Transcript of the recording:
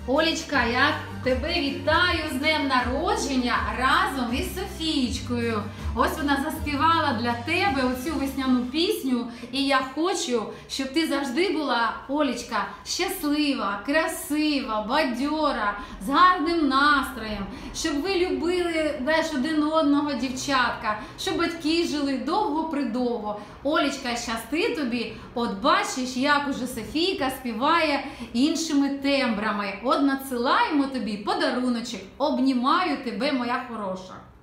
Олечка, я тебе вітаю з днем народження разом із Софієчкою. Ось вона заспівала для тебе оцю весняну пісню. І я хочу, щоб ти завжди була, Олечка, щаслива, красива, бадьора, з гарним настроєм. Щоб ви любили один одного, дівчатка. Щоб батьки жили довго-придовго. Олечка, щасти тобі. От бачиш, як уже Софійка співає іншими тембрами. От надсилаємо тобі подаруночок. Обнімаю тебе, моя хороша.